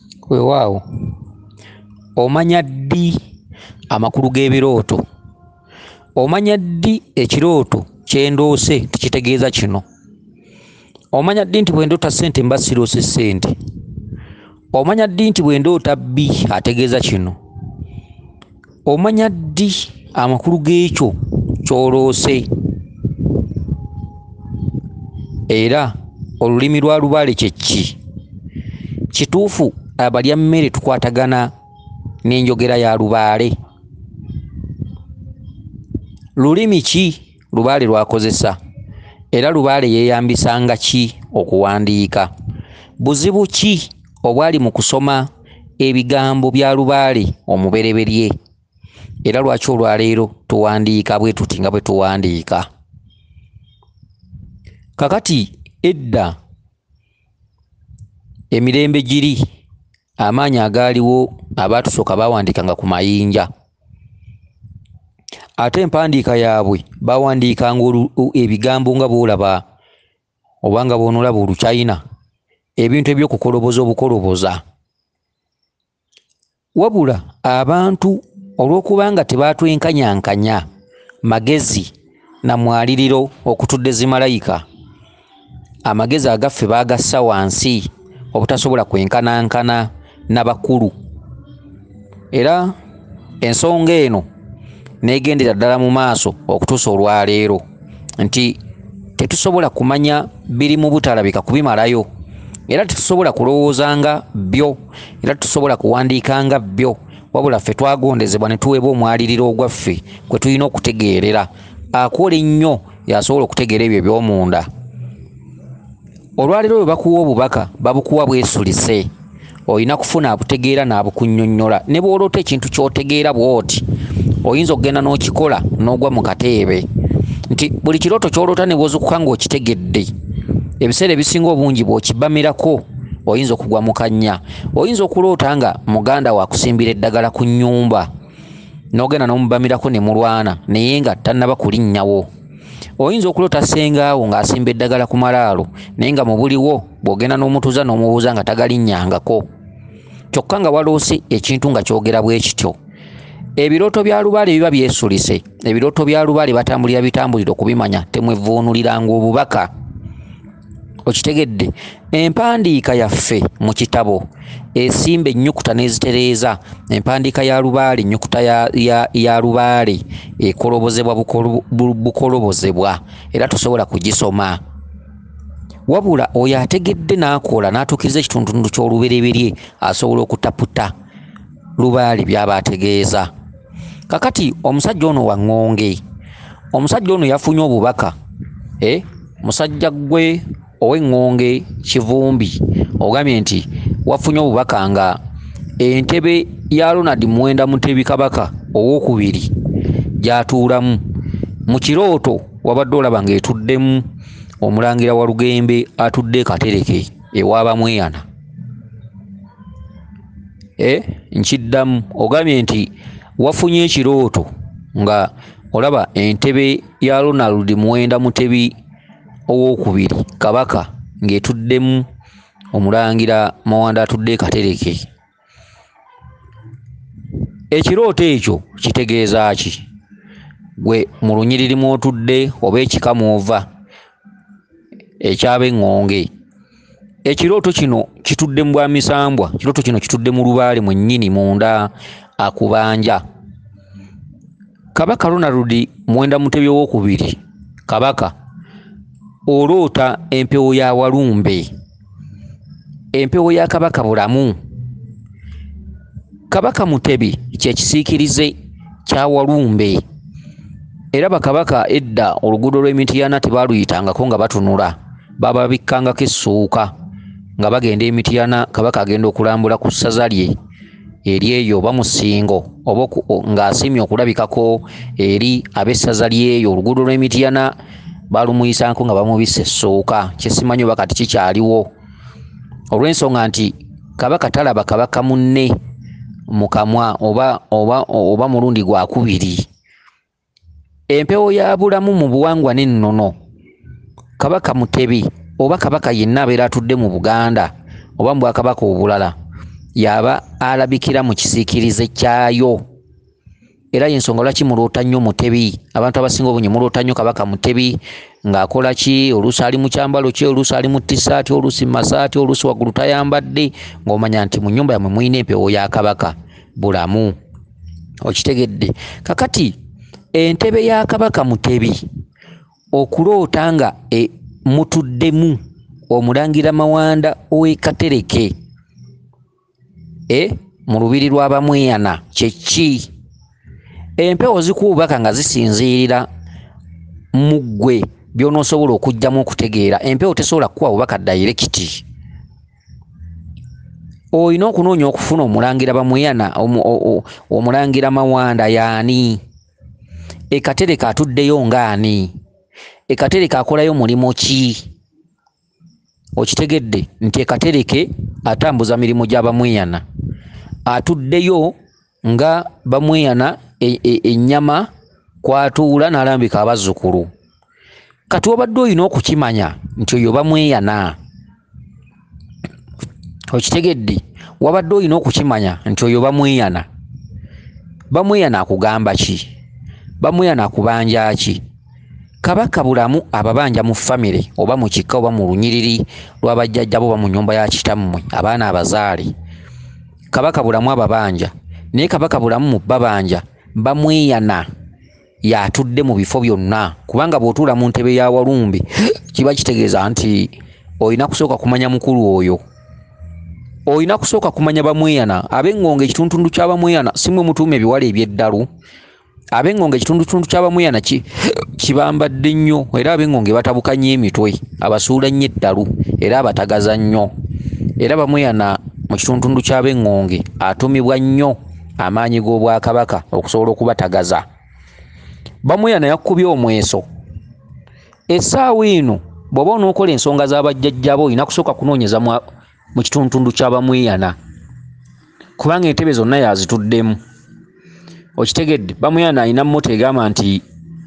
Weewaawo, omanya ddi amakulu g'ebirooto? Omanya ddi ekirooto kye ndoose tekitegeeza kino? Omanya ddi nti bwe ndoota ssente mba siroose ssente? Omanya ddi nti bwe ndoota bbi ategeeza kino? Omanya ddi amakulu g'ekyo ky'oloose? Era olulimi lwa lubaale kye ki? Kituufu abalya mmere tukwatagana n'enjogera ya lubaale? Lulimi ki lubaale lwakozesa? Era lubaale yeeyambisanga ki okuwandiika? Buzibu ki obwali mu kusoma ebigambo bya lubaale omubereberye? Era lwaki olwaleero tuwandiika bwe tuti nga bwe tuwandiika? Kakati edda emirembe giri amaanyi agaaliwo abaatusooka baawandikanga ku mayinja, ate empandiika yaabwe baawandikanga ebigambo nga bw'olaba oba nga bw'onoolaba Oluchina, ebintu eby'okukoloboza obukoloboza. Wabula abantu olw'okuba nga tebaatwenkanyankanya magezi na mwaliriro okutudde zimalayika, amagezi agaffe baagassa wansi obutasobola kwenkanankana n'abakulu. Era ensonga eno neegendera ddala mu maaso okutuusa olwaleero nti tetusobola kumanya biri mu butalabika kubimalayo, era tetusobola kulowoozanga byo, era tetusobola kuwandiikanga byo, wabula ffe twagondezebwa ne tuweebwa omwaliriro ogwaffe kwe tulina okutegeerera. Akoola ennyo y'asobola okutegeera ebyo eby'omunda. Olwaleero bwe bakuwa obubaka babukuwa bwesulise, olina kufuna abutegeera n'abukunnyonnyola. Ne bw'oloota ekintu ky'otegeera bw'oti, oyinza okugenda n'okikola n'ogwa mu kateebe. Nti buli kirooto ky'oloota ne bw'ozuukuka ng'okitegedde, ebiseera ebisinga obungi bw'okibamirako oyinza okugwa mu kannya. Oyinza okuloota nga muganda waakusimbira eddagala ku nnyumba, n'ogenda n'omubamirako ne mulwana naye nga tannaba kulinnyawo. Oyinza okuloota ssengaawo ng'asimba eddagala ku malaalo naye nga mu buliwo bw'ogenda n'omutuuza n'omubuuza nga tagalinnyangako. Kyokka nga waloose ekintu nga kyogera bwe kityo. Ebirooto bya lubaale biba byesulise. Ebirooto bya lubaale batambulira bitambuliro okubimanya, temwevuunuliranga obubaka. Okitegedde? Empandiika yaffe mu kitabo esimba ennyukuta n'ezitereeza. Empandiika ya lubaale, ennyukuta ya lubaale ekolobozebwa bukolobozebwa, era tosobola kugisoma. Wabula oyo ategedde n'akola n'atuukiriza ekitundutundu ky'olubereberye asobola okutaputa lubaale by'aba ategeeza. Kakati omusajja ono waŋŋonge, omusajja ono yafunye obubaka. Musajja gwe ow'eŋŋonge Kivumbi ogambye nti wafunye obubaka nga entebe ya Ronald Muwenda Mutebi Kabaka owookubiri gy'atuulamu mu kirooto wabadde olaba ng'etuddemu Omulangira wa Lugembe atudde Katereke ewaabamweyana. Nkiddamu ogambye nti wafunye ekirooto nga olaba entebe ya Ronald Muwenda Mutebi owookubiri Kabaka ng'etuddemu Omulangira Mawanda atudde Katereke. Ekirooto ekyo kitegeeza ki? Gwe mu lunyiriri mw'otudde oba ekika mw'ova eky'ab'eŋŋonge, ekirooto kino kitudde mu bwamisambwa. Ekirooto kino kitudde mu lubaale mwennyini munda akubanja. Kabaka Ronald Muwenda Mutebi owookubiri Kabaka oloota empewo ya Walumbe, empewo ya Kabaka bulamu. Kabaka Mutebi kye kisiikirize kya Walumbe. Era bakabaka edda oluguudo lw'Emityana tebaaluyitangako nga batunula, bababikkangako essuuka nga bagenda Emityana. Kabaka agenda okulambula ku ssaza lye eryeyo oba mu Ssingo oba ng'asiimye okulabikako eri ab'essaza lyeyo. Oluguudo lw'Emityana baalumuyisako nga bamubisa essuuka, kyesimanyi oba kati kikyaliwo, olw'ensonga nti Kabaka talaba kabaka munne mu kamwa oba mulundi gwakubiri. Empewo ya bulamu mu buwangwa n'ennono, Kabaka Mutebi oba kabaka yenna abeera atudde mu Buganda oba mu Bwakabaka obulala yaba alabikira mu kisiikirize kyayo. Era y'ensonga lwaki muloota nnyo Mutebi. Abantu abasinga obungi muloota nnyo Kabaka Mutebi ng'akola ki, oluusi ali mu kyambalo kye, oluusi ali mu tissaati, oluusi masaati, oluusi waggulu tayambadde, ng'omanya nti mu nnyumba yammwe muyina empewo ya Kabaka bulamu. Okitegedde? Kakati entebe ya Kabaka Mutebi okuloota nga mutuddemu Omulangira Mawanda ow'e Katereke mu lubiri lw'Abamweyana kye ki? Empewo zikuubaka nga zisinziirira mu ggwe by'onoosobola okugyamu okutegeera. Empewo tesobola kukuwa bubaka dayirekiti. Olina okunoonya okufuna Omulangira Bamweyana, Omulangira Mawanda y'ani? E Katereke atuddeyo ng'ani? E Katereke akolayo mulimu ki? Okitegedde nti e Katereke atambuza mirimu gy'Abamweyana. Atuddeyo nga Bamweyana ennyama kwatuula n'alambika abazzukulu. Kati obadde olina okukimanya nti oyo Bamweyana. Okitegedde? Wabadde olina okukimanya nti oyo Bamweyana. Bamweyana akugamba ki? Bamweyana akubanja ki? Kabaka bulamu ababanja mu famire oba mu kika oba mu lunyiriri lw'abajjajja bo oba mu nnyumba ya kitammwe abaana abazaale. Kabaka bulamu ababanja, naye Kabaka bulamu mu babanja Bamweyana yatudde mu bifo byonna, kubanga bw'otuula mu ntebe ya Walumbe kiba kitegeeza nti olina kusooka kumanya mukulu oyo. Olina kusooka kumanya Bamweyana. Ab'Engonge ekitundu kya Bamweyana si mwe mutuuma ebiwala eby'eddalu. Ab'Engonge ekitundu kya Bamweyana kibambadde nnyo, era Ab'Engonge batabuka nnyo emitwe, abasuula nnyo eddalu era abatagaza nnyo. Era Bamweyana mu kitundu ky'Ab'Engonge atumibwa nnyo amaanyi g'Obwakabaka okusobola okubatagaza. Bamweyana yakubye omweso. Essaawa eno bw'oba onookola ensonga z'abajjajjabo olina kusooka kunoonyeza mu kitundu kya Bamweyana, kubanga entebe zonna yazituddemu. Okitegedde? Bamweyana alina mmoto egamba nti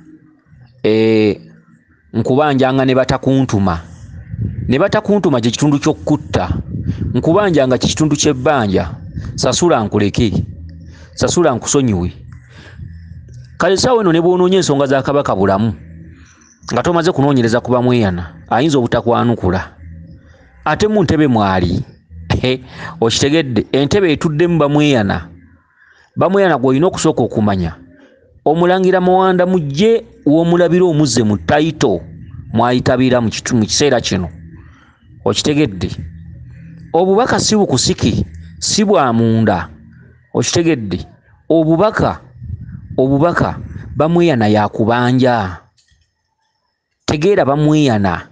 nkubanjanga ne batakuntuma. Ne batakuntuma kye kitundu ky'okutta. Nkubanjanga kye kitundu ky'ebbanja. Sasula nkuleke, sasula nkusonyiwe. Kale ssaawa eno ne bw'onoonya ensonga za Kabaka bulamu nga tomaze kunoonyereza ku Bamweyana, ayinza obutakwanukula. Ate mu ntebe mwali. Okitegedde? Entebe etuddemu Bamweyana. Bamweyana gw'olina okusooka okumanya Omulangira Mawanda mujje w'omulabira omuzze mu tayito mwayitabira mu kiseera kino. Okitegedde? Obubaka si bukusiki, si bwa munda. Okitegedde? Obubaka Bamweyana yakubanja. Tegeera Bamweyana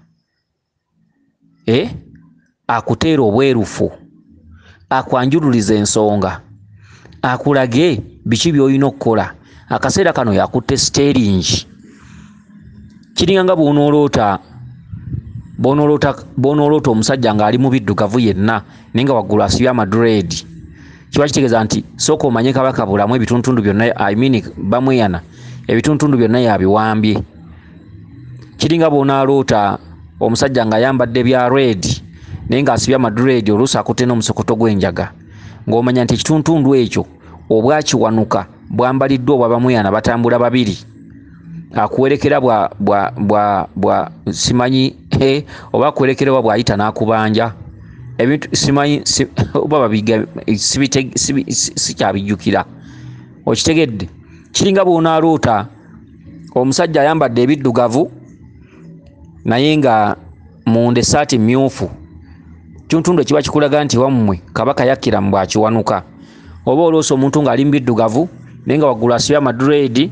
akuteera obwerufu, akwanjululiza ensonga, akulage biki by'olina okukola. Akaseera kano yakutte steeringi. Kiringa nga bw'onooloota omusajja ng'ali mu biddugavu yenna naye nga waggulu asibye amadureedi. Kiba kitegeeza nti sooka omanye Kabaka bulamu ebitundu byonna, Bamweyana ebitundu byonna yabiwambye. Kiringa bw'onaaloota omusajja ng'ayambadde bya reedi naye ng'asibye amadureedi, oluusi akutte n'omusokoto gw'enjaga, ng'omanya nti ekitundu ekyo obwakiwanuka bwambaliddwa obwa Bamweyana batambula babiri. Akuwerekera bwa simanyi oba akuwerekera bw'ayita n'akubanja. Ebintu simanyi oba babiga sikyabijjukira. Okitegedde? Kiringa bw'onaaloota omusajja ayambadde ebiddugavu naye nga munda essaati mmyufu. Kitundu ekiba kikulaga nti wammwe Kabaka yakkira mu bwakiwanuka. Oba oloosa omuntu ng'ali mu biddugavu naye nga waggulu asibye amadureedi,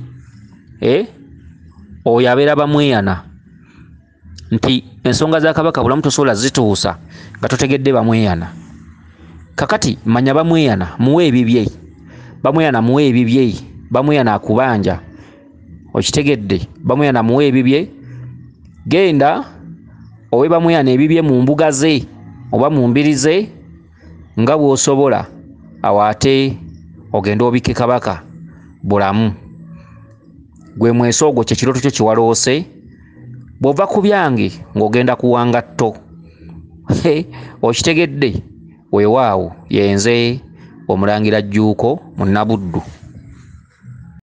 oyo abeera Bamweyana. Nti ensonga za Kabaka bulamu tosobola zituusa nga totegedde Bamweyana. Kakati manya Bamweyana, muwe ebibye. Bamweyana muwe ebibye. Bamweyana akubanja. Okitegedde? Bamweyana muwe ebibye. Genda owe Bamweyana ebibye mu mbuga ze oba mu mbiri ze nga bw'osobola, awo ate ogenda obikke Kabaka bulamu. Gwe mweso ogwo kye kirooto kyo kiwaloose. Bw'ova ku byange ng'ogenda kuwanga tto. Okitegedde? weewaawo yenze Omulangira Jjuuko Munnabuddu.